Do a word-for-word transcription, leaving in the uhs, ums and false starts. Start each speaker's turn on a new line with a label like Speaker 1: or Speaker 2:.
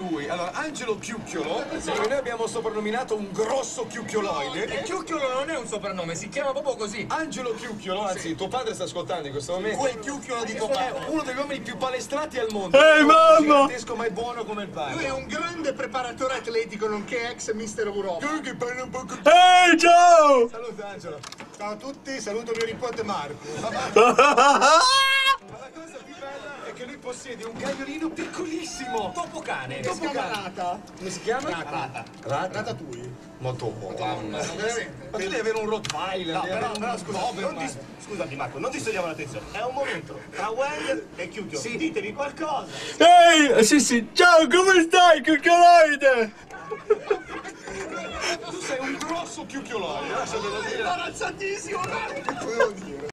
Speaker 1: lui. Allora, Angelo Chiucchiolo, che noi abbiamo soprannominato un grosso chiucchioloide.
Speaker 2: E Chiucchiolo non è un soprannome, si chiama proprio così.
Speaker 1: Angelo Chiucchiolo, anzi, tuo padre sta ascoltando in questo momento.
Speaker 2: Quel Chiucchiolo di tuo padre.
Speaker 1: Uno degli uomini più palestrati al mondo.
Speaker 3: Ehi, mamma!
Speaker 1: Gigantesco, ma è buono come il pane.
Speaker 4: Lui è un grande preparatore atletico, nonché ex mister Europa.
Speaker 1: Che parla un po' con...
Speaker 3: Ehi, ciao!
Speaker 1: Saluta, Angelo.
Speaker 4: Ciao a tutti, saluto mio nipote Marco.
Speaker 1: Ma la cosa più bella è che lui possiede un cagnolino piccolissimo.
Speaker 2: Topo cane.
Speaker 4: Si chiama Rata.
Speaker 1: Come si chiama?
Speaker 4: Rata.
Speaker 1: Rata.
Speaker 4: Ratatouille.
Speaker 1: Molto buono.
Speaker 4: Veramente.
Speaker 1: Ma tu devi avere un Rottweiler.
Speaker 5: No,
Speaker 1: devi
Speaker 5: però,
Speaker 1: avere
Speaker 5: però
Speaker 1: un
Speaker 5: scusa,
Speaker 1: Doberman.
Speaker 5: non dis- scusami Marco, non distogliamo l'attenzione. È un momento tra Wender e Chiucchio.
Speaker 1: Sì.
Speaker 5: Ditevi qualcosa.
Speaker 3: Ehi, sì, sì, ciao, come stai, cucchioloide?
Speaker 1: Tu sei un grosso chiucchioloide, lasciatelo dire.
Speaker 5: Imbarazzatissimo!
Speaker 4: Che devo dire?